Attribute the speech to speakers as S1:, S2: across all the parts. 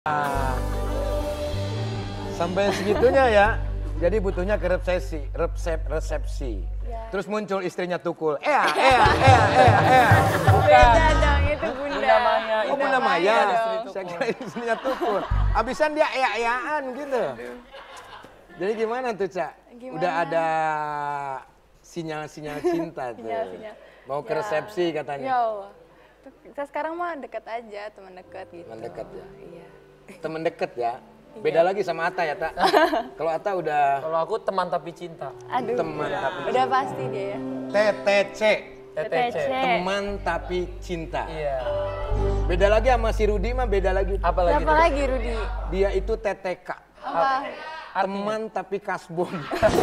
S1: Nah, sampai segitunya ya. Jadi butuhnya ke resepsi.
S2: Ya.
S1: Terus muncul istrinya Tukul. Bukan.
S2: Beda dong, itu Bunda
S3: Maya.
S1: Oh, Bunda Maya.
S2: dong.
S1: Saya kira istrinya Tukul. Abisan dia ea-eaan gitu. Jadi gimana tuh, Cak?
S2: Gimana?
S1: Udah ada sinyal-sinyal cinta tuh.
S2: Sinyal-sinyal.
S1: Mau ke
S2: Ya.
S1: resepsi katanya.
S2: Ya Allah. Kita sekarang mah deket aja, teman dekat gitu.
S1: Teman dekat ya.
S2: Iya.
S1: Temen deket ya. Beda lagi sama Atta ya, Tak? Kalau Atta udah
S3: Kalau aku teman tapi cinta.
S2: Aduh.
S1: teman tapi
S2: Udah pasti dia ya.
S1: TTC.
S3: TTC.
S1: Teman tapi cinta.
S3: Iya.
S1: Beda lagi sama si Rudi mah beda lagi.
S3: Apa lagi?
S2: Siapa lagi Rudi?
S1: Dia itu TTK.
S2: Apa?
S1: Teman tapi kasbon.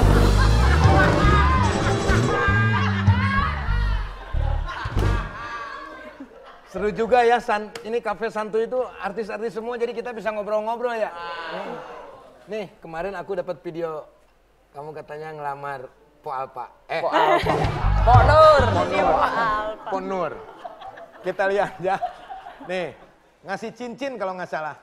S1: Seru juga ya, ini Cafe Santuy itu artis-artis semua jadi kita bisa ngobrol-ngobrol ya. Nih, kemarin aku dapat video kamu katanya ngelamar Po Alpa.
S3: Pok Nur.
S1: Po Nur. Kita lihat ya. Nih, ngasih cincin kalau nggak salah.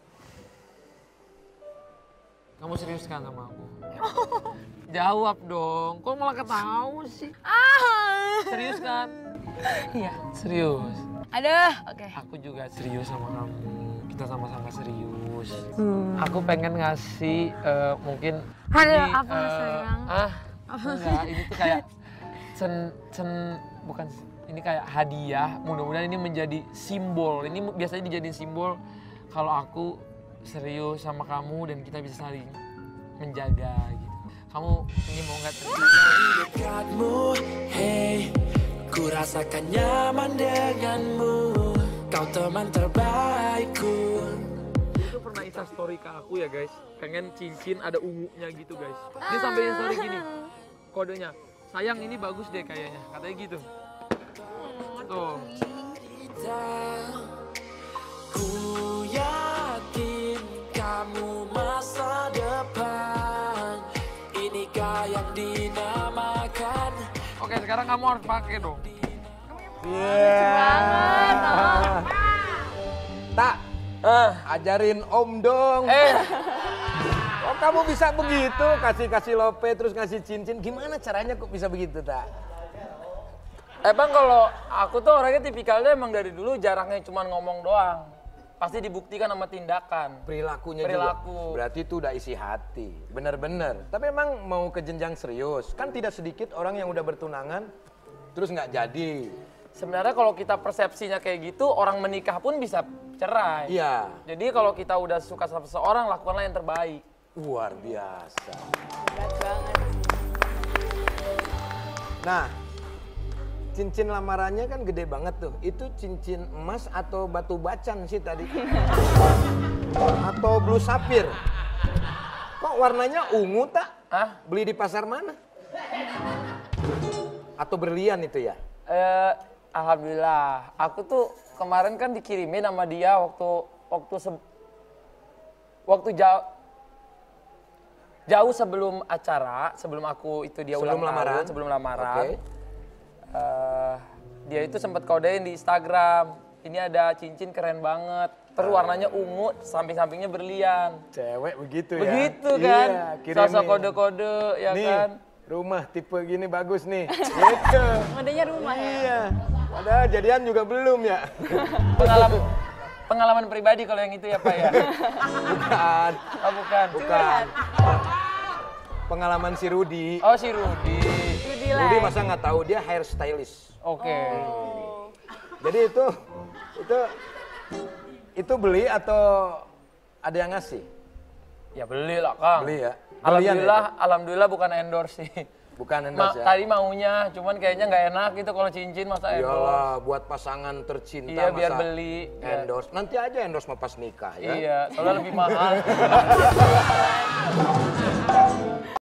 S3: Kamu serius kan sama aku? Jawab dong. Kok malah ketawa sih? Serius kan?
S2: Iya.
S3: Serius.
S2: Aduh, oke.
S3: Aku juga serius sama kamu. Kita sama-sama serius. Aku pengen ngasih mungkin
S2: Aduh,
S3: ini,
S2: apa sayang?
S3: Enggak, ini tuh kayak bukan ini kayak hadiah. Mudah-mudahan ini menjadi simbol. Ini biasanya dijadiin simbol kalau aku serius sama kamu dan kita bisa saling menjaga gitu. Kamu ini mau nggak?
S4: Dekatmu, hey, ku rasakan nyaman denganmu. Kau teman terbaikku.
S3: Itu pernah Insta story ke aku ya guys. Pengen cincin ada ungunya gitu guys. Dia sampein story gini. Kodenya, sayang ini bagus deh kayaknya. Katanya gitu. Tuh.
S4: Ku yakin kamu masa depan. Inikah yang dinamakan.
S3: Oke, sekarang kamu harus pakai dong.
S1: Tak, ajarin Om dong. Oh, kamu bisa begitu, kasih lope terus ngasih cincin. Gimana caranya kok bisa begitu, Tak?
S3: Emang kalau aku tuh orangnya tipikalnya emang dari dulu jarangnya cuma ngomong doang. Pasti dibuktikan sama tindakan.
S1: Perilakunya
S3: Perilaku.
S1: juga. Berarti itu udah isi hati. Bener-bener. Tapi emang mau ke jenjang serius. Kan tidak sedikit orang yang udah bertunangan terus nggak jadi.
S3: Sebenarnya kalau kita persepsinya kayak gitu, orang menikah pun bisa cerai.
S1: Iya.
S3: Jadi kalau kita udah suka sama seseorang, lakukanlah yang terbaik.
S1: Luar biasa.
S2: Berat banget.
S1: Nah, cincin lamarannya kan gede banget tuh. Itu cincin emas atau batu bacan sih tadi? Atau blue sapphire? Kok warnanya ungu, Tak?
S3: Hah?
S1: Beli di pasar mana? Atau berlian itu ya?
S3: Alhamdulillah. Aku tuh kemarin kan dikirimin sama dia waktu jauh sebelum acara, sebelum aku itu dia
S1: Sebelum
S3: ulang
S1: lamaran?
S3: tahun, sebelum lamaran.
S1: Oke.
S3: Dia itu sempat kodein di Instagram. Ini ada cincin keren banget. Terus warnanya ungu, samping-sampingnya berlian.
S1: Cewek begitu ya?
S3: Begitu kan?
S1: Iya, kirimin.
S3: Sosok kode-kode ya
S1: Nih,
S3: kan?
S1: rumah tipe gini bagus nih. Gitu.
S2: Modenya rumah ya.
S1: Iya. Padahal jadian juga belum ya?
S3: Pengalaman pribadi kalau yang itu ya Pak ya?
S1: Bukan.
S3: Oh bukan?
S1: Bukan. Pengalaman si Rudi.
S3: Oh si Rudi.
S1: Rudi masa nggak tahu dia hair stylist.
S3: Oke.
S1: Jadi itu beli atau ada yang ngasih?
S3: Ya beli lah Kang.
S1: Beli ya. Belian
S3: Alhamdulillah bukan endorse sih.
S1: Bukan endorse ya.
S3: Tadi maunya, cuman kayaknya nggak enak gitu kalau cincin masa endorse.
S1: Iyalah, buat pasangan tercinta
S3: Iya biar
S1: masa
S3: beli.
S1: endorse. Nanti aja endorse mau pas nikah ya.
S3: Iya, soalnya lebih mahal.